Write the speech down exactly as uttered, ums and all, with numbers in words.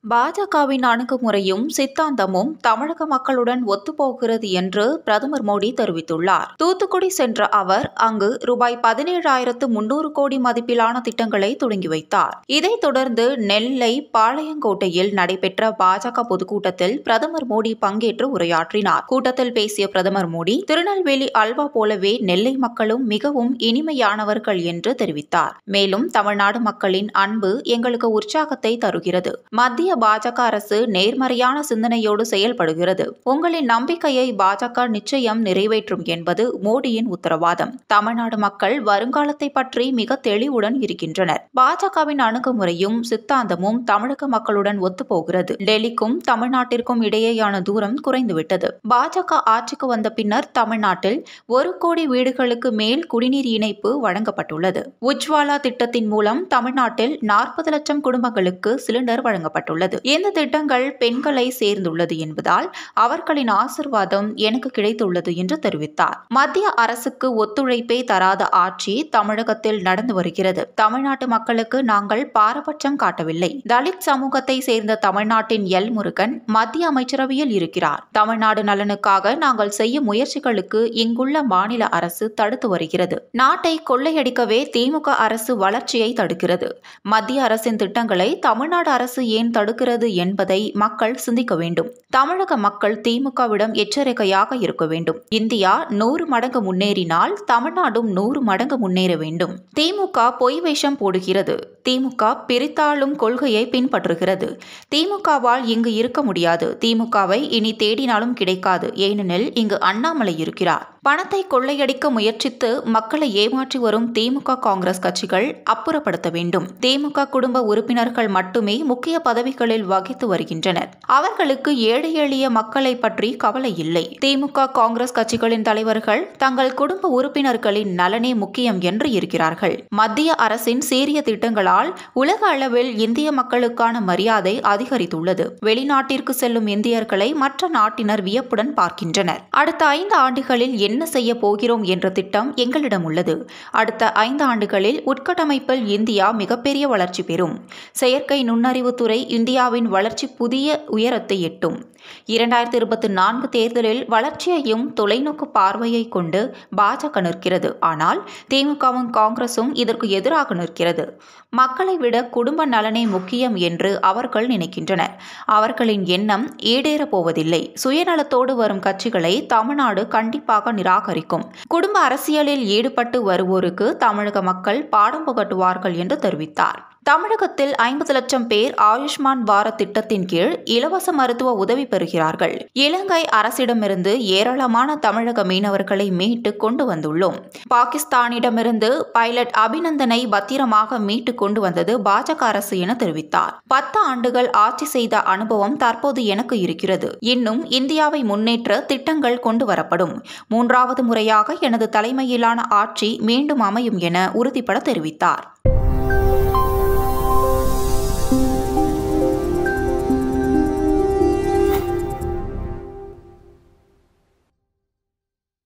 பாஜகவின் அணுகுமுறையும் சித்தாந்தமும் தமிழக மக்களுடன் ஒத்துப்போகிறது என்று பிரதமர் மோடி தெரிவித்துள்ளார். தூத்துக்குடி சென்ற அவர் அங்கு ரூபாய் பதினேழாயிரத்து முன்னூறு கோடி மதிப்பிலான திட்டங்களை தொடங்கி வைத்தார். இதைத் தொடர்ந்து நெல்லை பாளையங்கோட்டையில் நடைபெற்ற பாஜக பொதுக்கூட்டத்தில் பிரதமர் மோடி பங்கேற்று உரையாற்றினார். கூட்டத்தில் பேசிய பிரதமர் மோடி, திருநெல்வேலி அல்வா போலவே நெல்லை மக்களும் மிகவும் இனிமையானவர்கள் என்று தெரிவித்தார். மேலும் தமிழ்நாடு மக்களின் அன்பு எங்களுக்கு உற்சாகத்தை தருகிறது. மத்திய பாஜக அரசு நேர்மறையான சிந்தனையோடு செயல்படுகிறது. உங்களின் நம்பிக்கையை பாஜக நிச்சயம் நிறைவேற்றும் என்பது மோடியின் உத்தரவாதம். தமிழ்நாடு மக்கள் வருங்காலத்தை பற்றி மிக தெளிவுடன் இருக்கின்றனர். பாஜகவின் அணுகுமுறையும் சித்தாந்தமும் தமிழக மக்களுடன் ஒத்துப்போகிறது. டெல்லிக்கும் தமிழ்நாட்டிற்கும் இடையேயான தூரம் குறைந்துவிட்டது. பாஜக ஆட்சிக்கு வந்த பின்னர் தமிழ்நாட்டில் ஒரு கோடி வீடுகளுக்கு மேல் குடிநீர் இணைப்பு வழங்கப்பட்டுள்ளது. உஜ்வாலா திட்டத்தின் மூலம் தமிழ்நாட்டில் நாற்பது லட்சம் குடும்பங்களுக்கு சிலிண்டர் வழங்கப்பட்டுள்ளது. இந்த திட்டங்கள் பெண்களை சேர்ந்துள்ளது என்பதால் அவர்களின் ஆசிர்வாதம் எனக்கு கிடைத்துள்ளது என்று தெரிவித்தார். மத்திய அரசுக்கு ஒத்துழைப்பே தராத ஆட்சி தமிழகத்தில் நடந்து வருகிறது. தமிழ்நாட்டு மக்களுக்கு நாங்கள் பாரபட்சம் காட்டவில்லை. தலித் சமூகத்தை சேர்ந்த தமிழ்நாட்டின் எல் முருகன் மத்திய அமைச்சரவையில் இருக்கிறார். தமிழ்நாடு நலனுக்காக நாங்கள் செய்யும் முயற்சிகளுக்கு இங்குள்ள மாநில அரசு தடுத்து வருகிறது. நாட்டை கொள்ளையடிக்கவே திமுக அரசு வளர்ச்சியை தடுக்கிறது. மத்திய அரசின் திட்டங்களை தமிழ்நாடு அரசு ஏன் தடுக்கிறது என்பதை மக்கள் சிந்திக்க வேண்டும். தமிழக மக்கள் திமுகவிடம் எச்சரிக்கையாக இருக்க வேண்டும். இந்தியா நூறு மடங்கு முன்னேறினால் தமிழ்நாடும் நூறு மடங்கு முன்னேற வேண்டும். திமுக பொய் வேஷம் போடுகிறது. திமுக பிரித்தாளும் கொள்கையை பின்பற்றுகிறது. திமுகவால் இங்கு இருக்க முடியாது. திமுகவை இனி தேடினாலும் கிடைக்காது. ஏனெனில் இங்கு அண்ணாமலை இருக்கிறார். பணத்தை கொள்ளையடிக்க முயற்சித்து மக்களை ஏமாற்றி வரும் திமுக காங்கிரஸ் கட்சிகள் அப்புறப்படுத்த வேண்டும். திமுக குடும்ப உறுப்பினர்கள் மட்டுமே முக்கிய பதவிகளில் வகித்து வருகின்றனர். அவர்களுக்கு ஏழை எளிய மக்களை பற்றி கவலை இல்லை. திமுக காங்கிரஸ் கட்சிகளின் தலைவர்கள் தங்கள் குடும்ப உறுப்பினர்களின் நலனே முக்கியம் என்று இருக்கிறார்கள். மத்திய அரசின் சீரிய திட்டங்களால் உலக அளவில் இந்திய மக்களுக்கான மரியாதை அதிகரித்துள்ளது. வெளிநாட்டிற்கு செல்லும் இந்தியர்களை மற்ற நாட்டினர் வியப்புடன் பார்க்கின்றனர். அடுத்த ஐந்து ஆண்டுகளில் என்ன செய்ய போகிறோம் என்ற திட்டம் எங்களிடம் உள்ளது. அடுத்த ஐந்து ஆண்டுகளில் உட்கட்டமைப்பில் இந்தியா மிகப்பெரிய வளர்ச்சி பெறும். செயற்கை நுண்ணறிவு துறை இந்தியாவின் வளர்ச்சி புதிய உயரத்தை எட்டும். இரண்டாயிரத்தி இருபத்தி நான்கு தேர்தலில் வளர்ச்சியையும் தொலைநோக்கு பார்வையை கொண்டு பாஜக நிற்கிறது. ஆனால் திமுகவும் காங்கிரசும் இதற்கு எதிராக நிற்கிறது. மக்களை விட குடும்ப நலனே முக்கியம் என்று அவர்கள் நினைக்கின்றனர். அவர்களின் எண்ணம் ஈடேறப் போவதில்லை. சுயநலத்தோடு வரும் கட்சிகளை தமிழ்நாடு கண்டிப்பாக நிராகரிக்கும். குடும்ப அரசியலில் ஈடுபட்டு வருவோருக்கு தமிழக மக்கள் பாடம் புகட்டுவார்கள் என்று தெரிவித்தார். தமிழகத்தில் ஐம்பது லட்சம் பேர் ஆயுஷ்மான் பாரத் திட்டத்தின் கீழ் இலவச மருத்துவ உதவி பெறுகிறார்கள். இலங்கை அரசிடமிருந்து ஏராளமான தமிழக மீனவர்களை மீட்டு கொண்டு வந்துள்ளோம். பாகிஸ்தானிடமிருந்து பைலட் அபிநந்தனை பத்திரமாக மீட்டு கொண்டு வந்தது பாஜக அரசு என தெரிவித்தார். பத்து ஆண்டுகள் ஆட்சி செய்த அனுபவம் தற்போது எனக்கு இருக்கிறது. இன்னும் இந்தியாவை முன்னேற்ற திட்டங்கள் கொண்டு வரப்படும். மூன்றாவது முறையாக எனது தலைமையிலான ஆட்சி மீண்டும் அமையும் என உறுதிபட தெரிவித்தார்.